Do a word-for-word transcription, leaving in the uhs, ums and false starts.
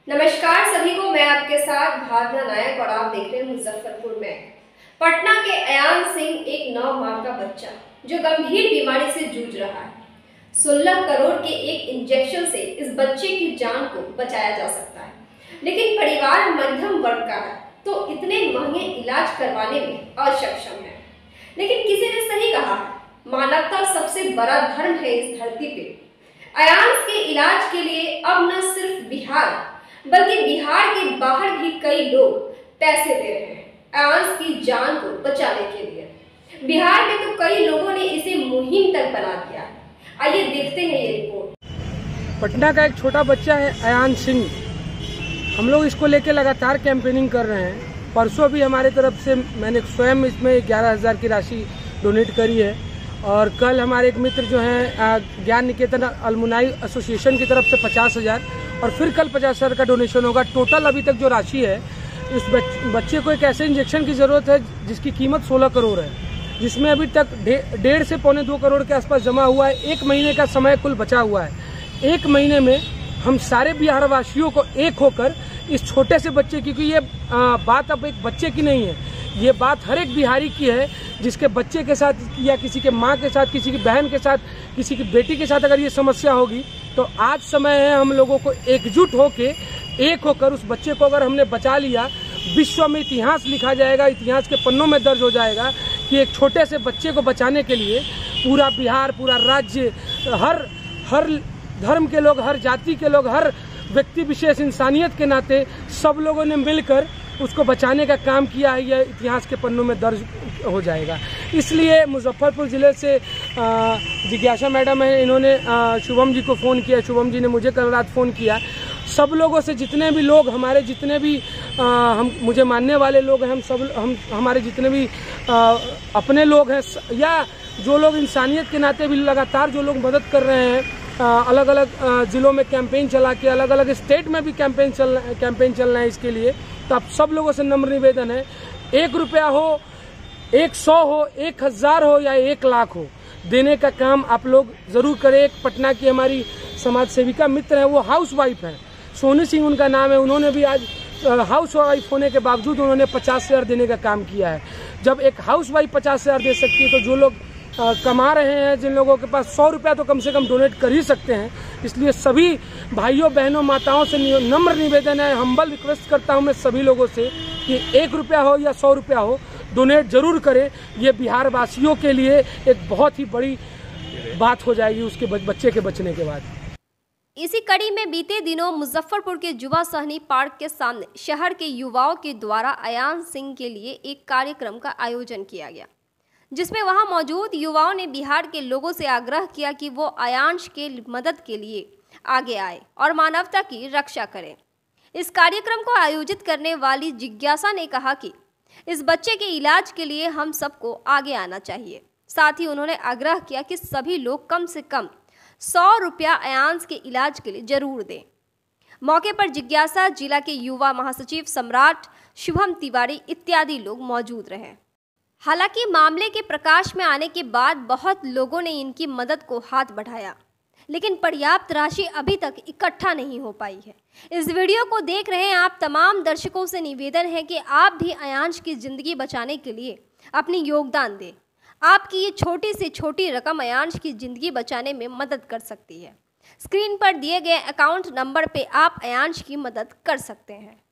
नमस्कार सभी को, मैं आपके साथ भावना नायक और आप देख रहे हैं मुजफ्फरपुर में। पटना के अयान सिंह एक नौ माह का बच्चा जो गंभीर बीमारी से जूझ रहा है। सोलह करोड़ के एक इंजेक्शन से इस बच्चे की जान को बचाया जा सकता है, लेकिन परिवार मध्यम वर्ग का है तो इतने महंगे इलाज करवाने में असक्षम है। लेकिन किसी ने सही कहा है, मानवता सबसे बड़ा धर्म है इस धरती पे। अयान के इलाज के लिए अब न सिर्फ बिहार बल्कि बिहार के बाहर भी कई लोग पैसे दे रहे हैं अयान की जान को बचाने के लिए। बिहार में तो कई लोगों ने इसे मुहिम तक बना दिया। आइए देखते हैं ये रिपोर्ट। पटना का एक छोटा बच्चा है अयान सिंह। हम लोग इसको लेके लगातार कैंपेनिंग कर रहे हैं। परसों भी हमारे तरफ से मैंने स्वयं इसमें ग्यारह हजार की राशि डोनेट करी है और कल हमारे एक मित्र जो हैं ज्ञान निकेतन अलमुनाई एसोसिएशन की तरफ से पचास हजार और फिर कल पचास हजार का डोनेशन होगा। टोटल अभी तक जो राशि है, इस बच्चे को एक ऐसे इंजेक्शन की जरूरत है जिसकी कीमत सोलह करोड़ है, जिसमें अभी तक डेढ़ से पौने दो करोड़ के आसपास जमा हुआ है। एक महीने का समय कुल बचा हुआ है। एक महीने में हम सारे बिहार वासियों को एक होकर इस छोटे से बच्चे की, क्योंकि ये आ, बात अब एक बच्चे की नहीं है, ये बात हर एक बिहारी की है जिसके बच्चे के साथ या किसी के माँ के साथ, किसी की बहन के साथ, किसी की बेटी के साथ अगर ये समस्या होगी तो आज समय है हम लोगों को एकजुट होके एक होकर उस बच्चे को अगर हमने बचा लिया, विश्व में इतिहास लिखा जाएगा, इतिहास के पन्नों में दर्ज हो जाएगा कि एक छोटे से बच्चे को बचाने के लिए पूरा बिहार, पूरा राज्य, हर हर धर्म के लोग, हर जाति के लोग, हर व्यक्ति विशेष इंसानियत के नाते सब लोगों ने मिलकर उसको बचाने का काम किया है। यह इतिहास के पन्नों में दर्ज हो जाएगा। इसलिए मुजफ्फरपुर ज़िले से जिज्ञासा मैडम है, इन्होंने शुभम जी को फ़ोन किया, शुभम जी ने मुझे कल रात फ़ोन किया। सब लोगों से, जितने भी लोग हमारे, जितने भी आ, हम मुझे मानने वाले लोग हैं, हम सब हम हमारे जितने भी आ, अपने लोग हैं या जो लोग इंसानियत के नाते भी लगातार जो लोग मदद कर रहे हैं, आ, अलग अलग ज़िलों में कैंपेन चला के, अलग अलग स्टेट में भी कैंपेन चल कैंपेन चल रहा है इसके लिए। तो आप सब लोगों से नम्र निवेदन है, एक रुपया हो, एक सौ हो, एक हजार हो या एक लाख हो, देने का काम आप लोग जरूर करें। एक पटना की हमारी समाज सेविका मित्र है, वो हाउस वाइफ है, सोनी सिंह उनका नाम है। उन्होंने भी आज हाउस वाइफ होने के बावजूद उन्होंने पचास हजार देने का काम किया है। जब एक हाउस वाइफ पचास हजार दे सकती है तो जो लोग आ, कमा रहे हैं, जिन लोगों के पास सौ रुपया तो कम से कम डोनेट कर ही सकते हैं। इसलिए सभी भाइयों, बहनों, माताओं से नम्र निवेदन है, हम्बल रिक्वेस्ट करता हूं मैं सभी लोगों से कि एक रुपया हो या सौ रुपया हो, डोनेट जरूर करें। ये बिहार वासियों के लिए एक बहुत ही बड़ी बात हो जाएगी उसके बच्चे के बचने के बाद। इसी कड़ी में बीते दिनों मुजफ्फरपुर के जुवा सहनी पार्क के सामने शहर के युवाओं के द्वारा अयान सिंह के लिए एक कार्यक्रम का आयोजन किया गया, जिसमें वहां मौजूद युवाओं ने बिहार के लोगों से आग्रह किया कि वो अयांश के मदद के लिए आगे आए और मानवता की रक्षा करें। इस कार्यक्रम को आयोजित करने वाली जिज्ञासा ने कहा कि इस बच्चे के इलाज के लिए हम सबको आगे आना चाहिए। साथ ही उन्होंने आग्रह किया कि सभी लोग कम से कम सौ रुपया अयांश के इलाज के लिए जरूर दें। मौके पर जिज्ञासा, जिला के युवा महासचिव सम्राट, शुभम तिवारी इत्यादि लोग मौजूद रहे। हालांकि मामले के प्रकाश में आने के बाद बहुत लोगों ने इनकी मदद को हाथ बढ़ाया, लेकिन पर्याप्त राशि अभी तक इकट्ठा नहीं हो पाई है। इस वीडियो को देख रहे हैं आप तमाम दर्शकों से निवेदन है कि आप भी अयांश की जिंदगी बचाने के लिए अपनी योगदान दें। आपकी ये छोटी से छोटी रकम अयांश की जिंदगी बचाने में मदद कर सकती है। स्क्रीन पर दिए गए अकाउंट नंबर पे आप अयांश की मदद कर सकते हैं।